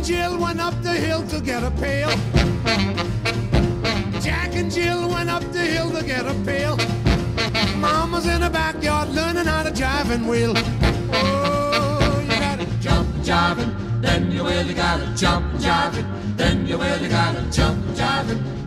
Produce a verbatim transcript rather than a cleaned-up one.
Jill went up the hill to get a pail. Jack and Jill went up the hill to get a pail. Mama's in the backyard learning how to jive and wheel. Oh, you gotta jump jiving, then you really gotta jump jiving, then you really gotta jump jiving.